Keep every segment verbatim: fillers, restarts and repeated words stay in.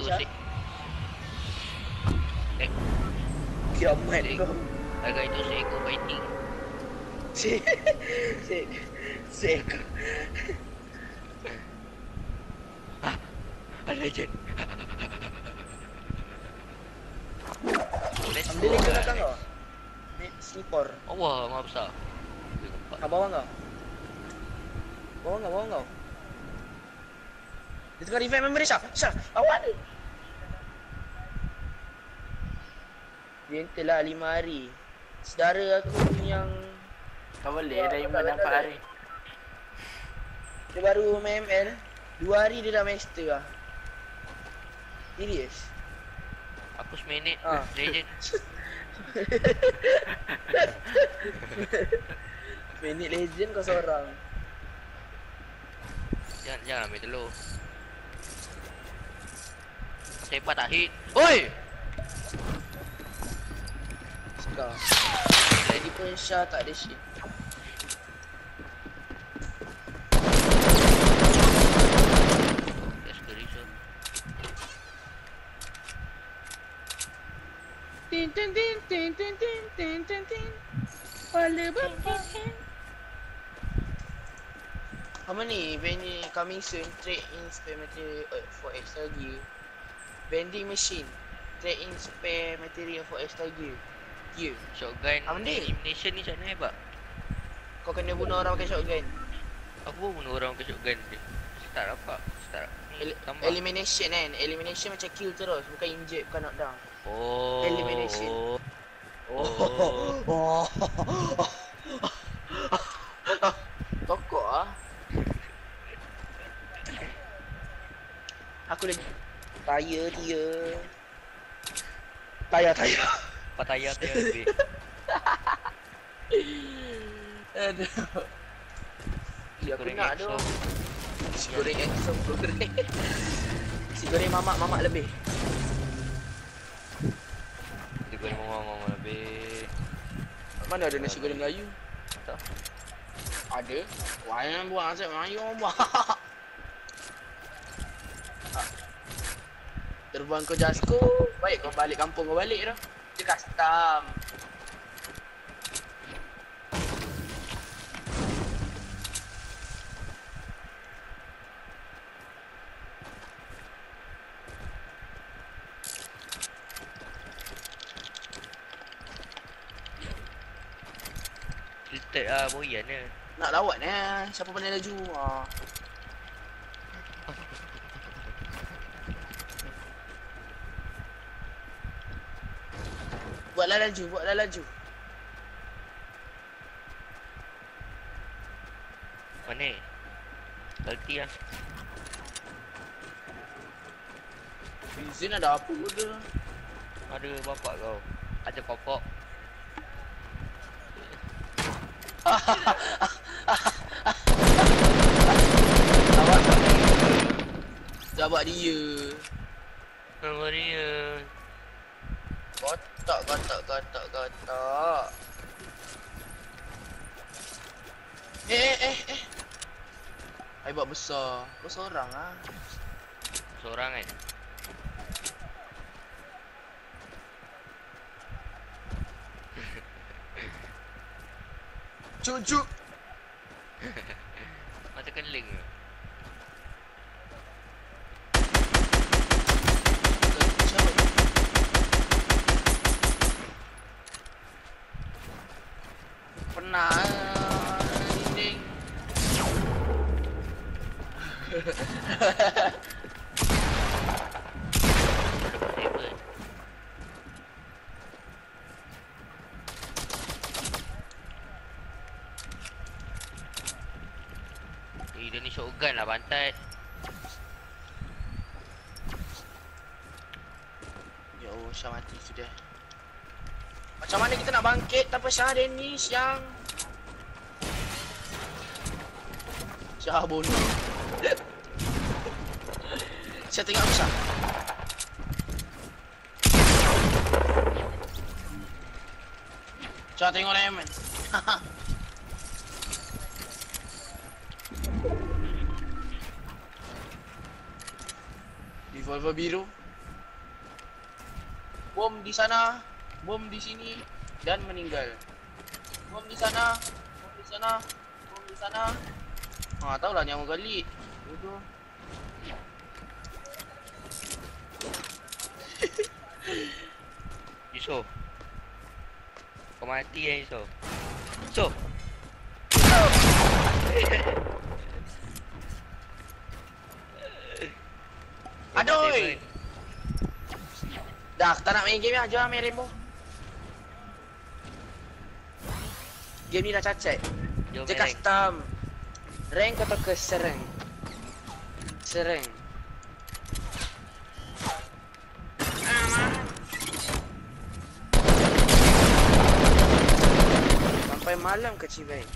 Syah? Eh, kiamat kau. harga itu seekor fighting. Se se seekor. Ah, ada legend. Let's Ambil go, lagi guys. belakang kau. Ni slipper. Allah, maha besar. Kat bawah kau. Bawah kau, bawah kau. Dia tengah revive memory Syah. Syah, awal. Dia telah lima hari. Saudara aku yang Kau boleh dah iman empat hari. dia baru main M L. Dua hari dia dah master lah. Serius. Aku seminit Ah. legend. Minit legend kau seorang. Jangan, jangan ambil telur. Sepak tak hit. Oi! Suka. Lagi pun Syah tak ada shit. That's the reason. Tin tin tin tin tin tin tin tin tin. Pala bapa. Apa ni? Band ni coming soon. Trade in spare material uh, for extra gear. Vending machine. Trade in spare material for extra gear. Gear. Shotgun Apa ni? elimination ni macam mana hebat? Kau kena bunuh orang pakai shotgun. Aku pun bunuh orang pakai shotgun je. Start apa? Start ni El- tambah. elimination kan. Elimination macam kill terus. Bukan inject, bukan knockdown. Oh. elimination. Oh. Oh. Tokok ah. Aku lagi taya dia. Taya taya. Pataya tu yang lebih. Aduh. Ya aku Goreng nak tu. exo. Si goreng exo goreng. Si goreng mamak mamak lebih. Dia goreng mama-mama lebih. Mana ada nasi goreng Melayu? Tak. Ada. Wah, yang buang asyik Melayu orang buang. Terbang kau Jasko. Baik kau balik kampung kau balik dah. Dia custom. Tilted ah boyan ni. Nak lawat ni. Siapa pandai laju? Ha. Buatlah laju, buatlah laju. Mana? Ulti lah. Izin ada apa dia? Ada bapak kau. Ada popok. Awak jawab dia. Nama dia. Kotak, kotak, kotak, kotak. Eh, eh, eh, eh. Ai buat besar. Kau seorang ah. Seorang kan? Cuk, cuk. Mata keling ke? Siapa ni? Pernah dinding. Table. Eh, dia ni shotgun lah pantat. Ya Allah, Syah mati sudah. Macam mana kita nak bangkit tanpa Syah Dennis yang Syah bunuh. Syah tengok aku Syah. Syah tengok Lemon. Revolver biru. Bom di sana, bom di sini, dan meninggal. Bom di sana, bom di sana, bom di sana. Ah, tahu lah nyawa gali. Bodoh. Yusof. Kau mati ya Yusof. Yusof. Aduh. Dah, tak nak main game lah. Jom main Rainbow. Game ni dah cacat. Jom Dia main rank. custom. Rank atau ke serang? Serang. Sampai malam ke Cibai?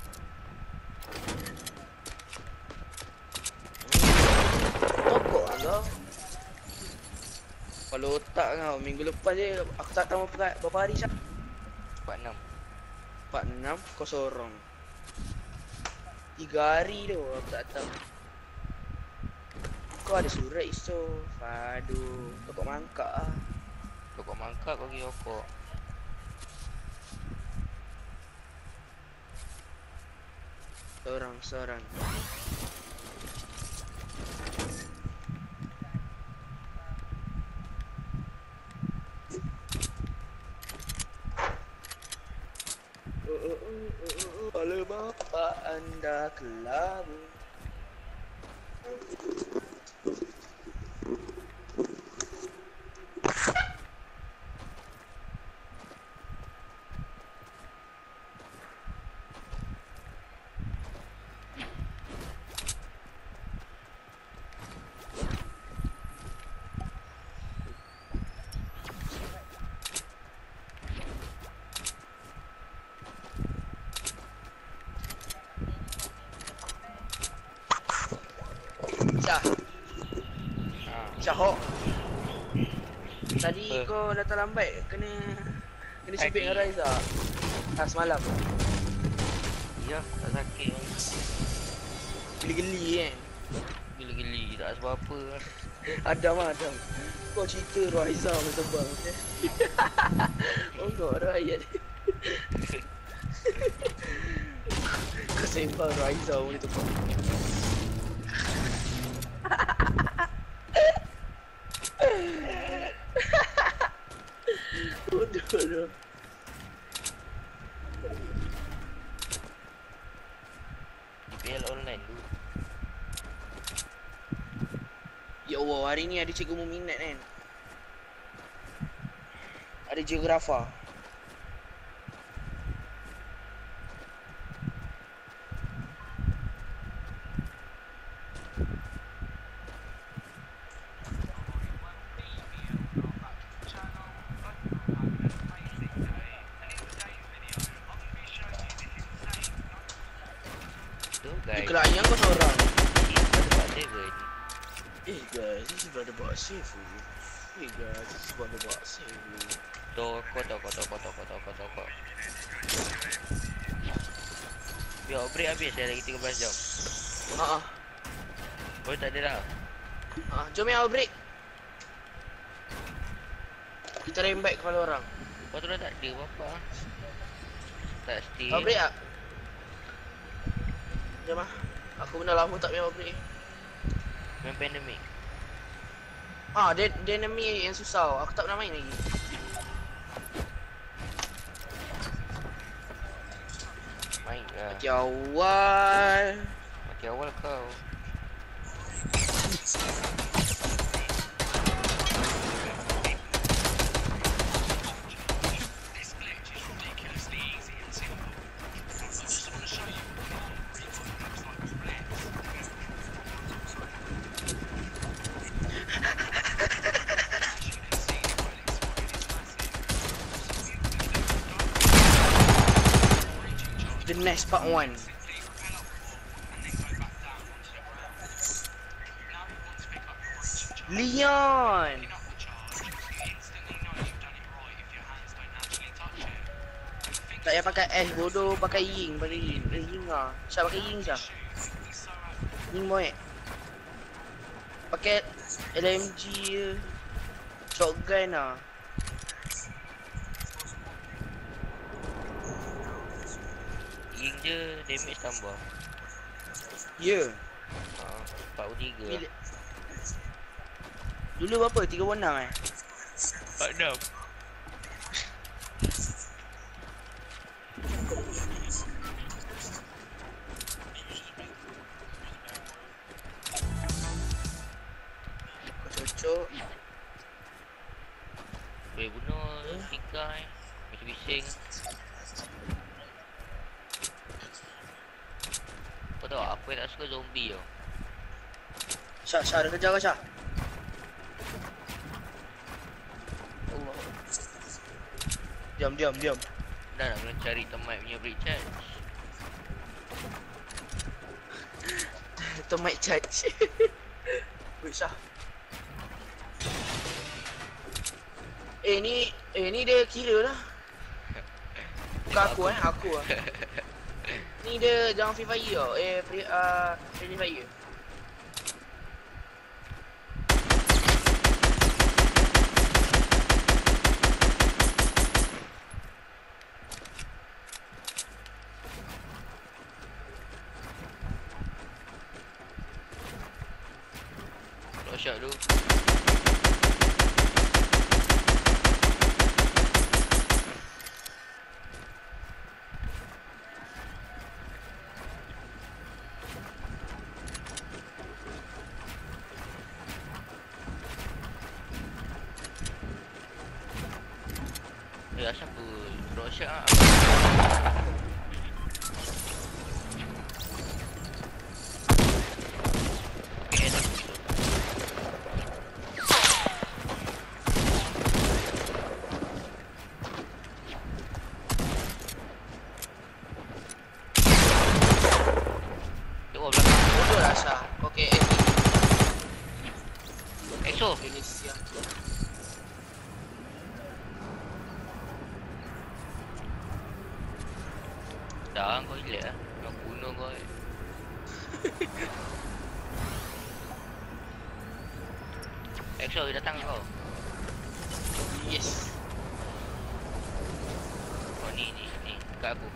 Tokok lah kau. Kalau otak kau, minggu lepas je aku tak tahu berapa, berapa hari Syah? empat enam. empat enam kau sorong. tiga hari tu aku tak tahu. Kau ada surat iso. Aduh, tokok mangkak ah. Tokok mangkak kau pergi rokok. Sorang-sorang. Oleh bapa anda kelabu. Syah. Syahok. Tadi Apa? kau datang lambat kena kena Tadi. cubit dengan Raiza. Ah semalam. Ya, tak sakit. Geli-geli kan. Geli-geli tak sebab apa. Adam lah Adam. Kau cerita Raiza masa bang. Oh kau rakyat. Kau sembang Raiza boleh tu bang. Bodoh tu. D P L online tu. Ya Allah, hari ni ada cikgu minat kan. Ada geografa. Tu Dia guys. kelaknya kau seorang. Ada Pak Seven. Eh guys, this is brother box safe. Hey guys, this is brother box safe. Toko, toko, toko, toko, toko, toko. Biar break habis dah lagi tiga belas jam. Haa. Oh tak ada dah. Ha, jom ya break. Kita rembat kepala orang. Kau tu dah tak ada apa-apa. Tak stay. Kau break tak? Jom ah. Aku benar lama tak main break. Main pandemic. Ah, dia dia enemy yang susah. Aku tak pernah main lagi. Main lah. Mati awal. Mati awal kau. The next part one. Leon. Tak payah pakai S bodoh, pakai ying, pakai ying, pakai ying ah. Syah pakai ying Syah. Ying boy. Pakai L M G je. Shotgun ah. je damage tambah. Ya. Ha, empat puluh tiga. Bila... Dulu berapa? tiga puluh enam eh? empat puluh enam. Kau cocok. Boleh bunuh ikan. Bising-bising. Kau tahu apa yang tak suka zombie tau. Syah, Syah ada kejar ke Syah? Allah. Diam, diam, diam. Dah nak kena cari termite punya break charge. Termite charge. Wait, Syah. Eh ni, eh ni dia kira lah. Bukan aku eh, aku lah. Ni dia jangan Free Fire tau. Eh, free, uh, Free Fire. Lock shot tu. Eh, asal apa? Lock shot lah. Bodoh lah Syah. Kau K S Exo. ini siang. Dah kau relax lah. Nak bunuh kau. Exo dia datang kau. Yes. Oh ni ni ni kat aku.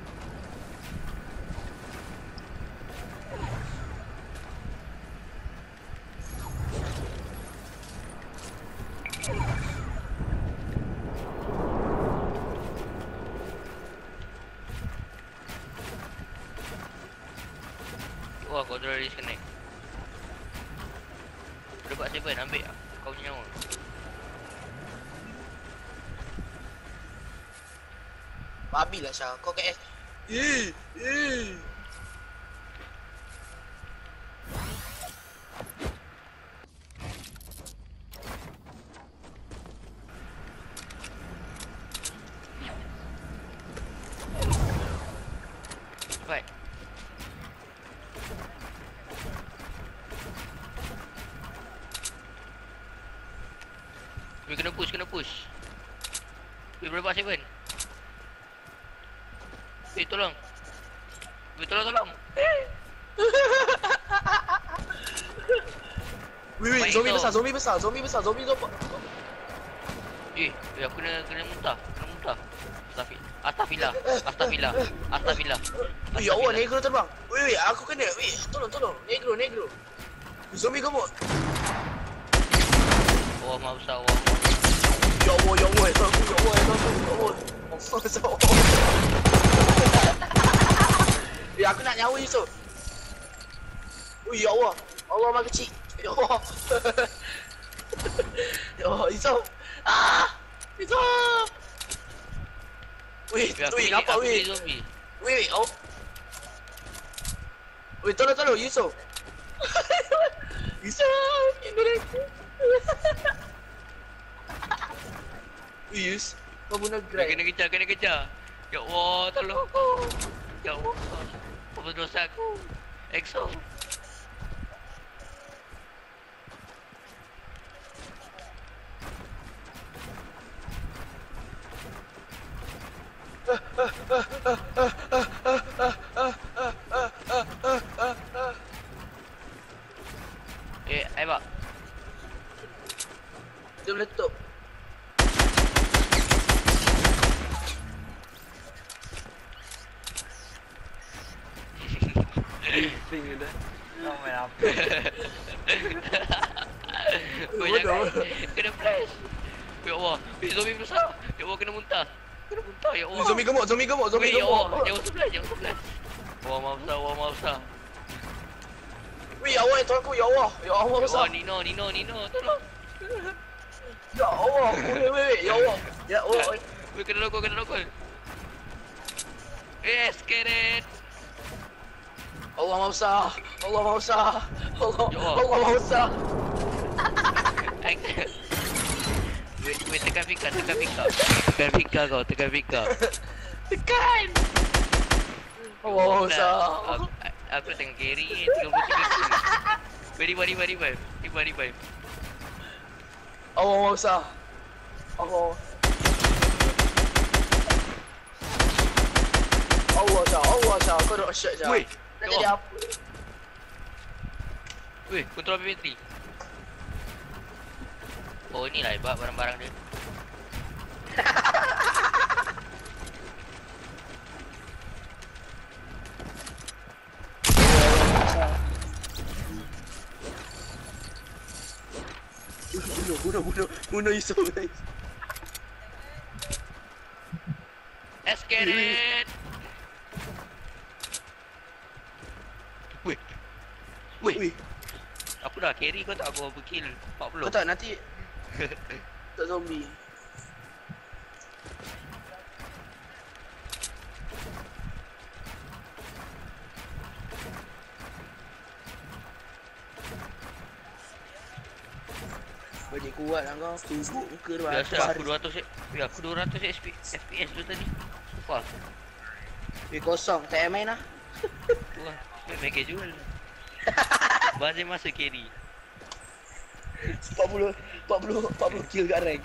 Wah, controller disconnect. Dekat seven, ambil lah. Kau punya nyawa. Babi lah Syah. Kau K S. Eh, eh. Fight. Weh, kena push, kena push. Weh, berapa seven? Weh, tolong. Weh, tolong, tolong. Wih, wih, Baik zombie tu. besar, zombie besar, zombie besar, zombie besar. Eh, weh, aku kena, kena muntah. Kena muntah. Astagfirullah. Astagfirullah. Astagfirullah. Astagfirullah. Ya Allah, negro terbang. Wih, wih, aku kena. Wih, tolong, tolong. Negro, negro. Zombie gemuk. Allah maha besar, Allah maha besar. Ya Allah, ya Allah, ya Allah, ya Allah, ya Allah, ya Allah. Allah, ya Allah. Eh, aku nak nyawa Yusuf. Wih, ya Allah. Allah maha kecil. Ya Allah. Ya Allah, Yusuf. Ah! Yusuf! Wih, Weh, aku wih, ni- nampak aku wih. ni zombie. Wih, wih, oh. Wih, tolong, tolong, Yusuf. Yusuf, Indonesia. Wih, Yus. Kau bunuh Weh, Greg. kena kejar, kena kejar. Ya Allah, tolong aku. Ya Allah. Apa dosa aku? Exo. Eh, Aiba. Dia meletup. dah. Kau main apa? Kau jangan kena flash. Ya Allah, eh, zombie besar. Ya Allah, kena muntah. Kena muntah, ya Allah. Zombie gemuk, zombie gemuk, zombie Weh, ya Allah, gemuk. jangan sebelah, jangan sebelah. Wah, maaf besar, wah, maaf besar. Weh, ya Allah, yang tuanku, ya Allah. Ya Allah, Ya besar. Allah, Nino, Nino, Nino, tolong. Ya Allah, weh, weh, weh, ya Allah. Ya Allah. Weh, kena rokok, kena rokok. Yes, get it. Allah maha besar. Allah maha besar. Allah, Ya Allah. Allah maha besar. Weh, weh, tekan Fika, tekan Fika. Tekan Fika kau, tekan Fika. Tekan. Allah maha besar. Aku, aku tengah carry ni, tiga puluh tiga kilo. Weh, revive, revive, revive. Revive, revive. Allah maha besar. Allah. Allah Syah, Allah Syah, kau nak shot Syah. Weh, Nak ya jadi Allah. apa? Weh, kontrol bateri. Oh, inilah hebat barang-barang dia. Bunuh, bunuh, bunuh, bunuh Yusuf, bunuh Yusuf. Let's get it. Weh. Weh. Weh, Aku dah carry kau tak aku berapa kill? empat puluh. kau tak nanti tak zombie. Bagi kuat lah kau, tubuh muka dia Biasa bakar. aku dua ratus ya aku dua ratus F P S tu tadi. Apa? Weh kosong, tak payah main lah. Tu lah. Weh, main casual. Bazir masa carry. empat puluh, empat puluh, empat puluh kill kat rank.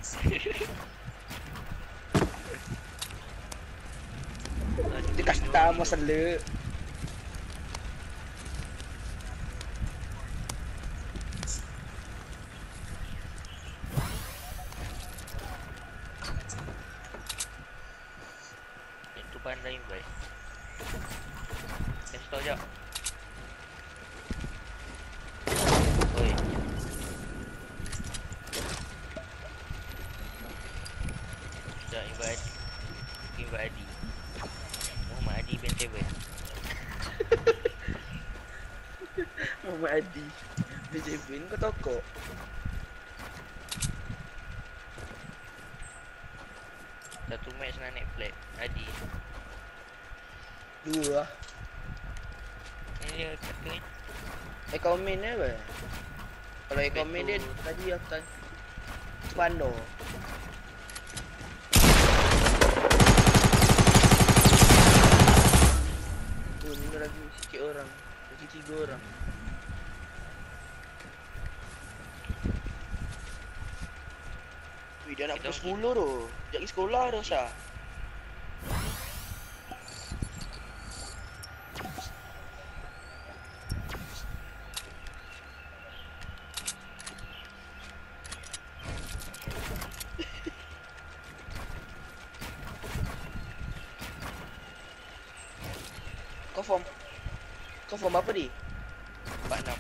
Dia custom masalah. Itu pandai baik. Kasih tau jap. Oi. Dah invite. Invite Adi. Muhammad Adi Ben Seven. Muhammad Adi. B J Bin kau tokok. Satu match nak naik flag. Adi. Dua lah. Ni dia kata ni. Account main ni apa? Kalau account main dia Betul. tadi aku tanya. Tu Pando. Oh, ni lagi sikit orang. Lagi tiga orang. Wih, dia nak Kita pukul sepuluh tu. Sekejap lagi sekolah dah, Syah. Kau form Kau form apa ni? empat enam.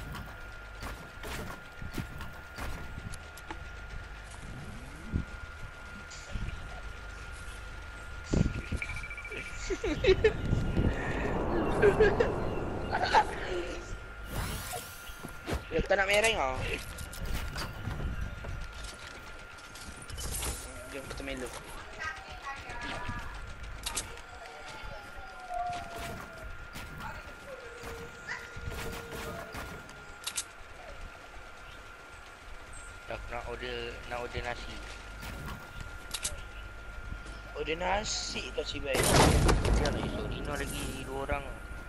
Ya, tak nak mereng kau. Jom kita main dulu. Aku nak order nak order nasi. Order nasi kau cibai. Jangan esok Dino lagi dua orang.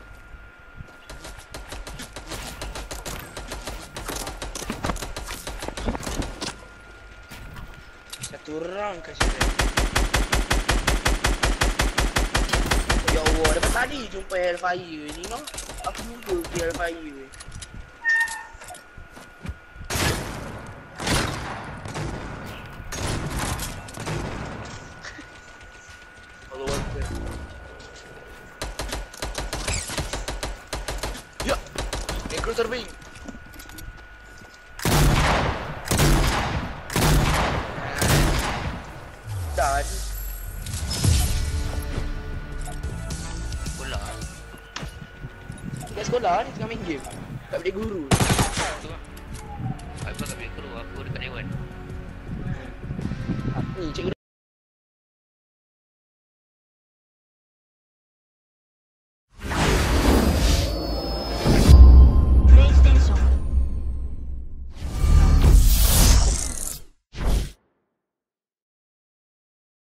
Satu orang kau cibai. Ya Allah, dapat tadi jumpa Hellfire ni no. Aku jumpa di Hellfire. Allah Akbar. Ya terbing. Dah ni. Bola. Kat sekolah ni tengah main game. Kat bilik guru. Tu lah. Aku kat bilik guru, aku dekat Dewan. Ni cikgu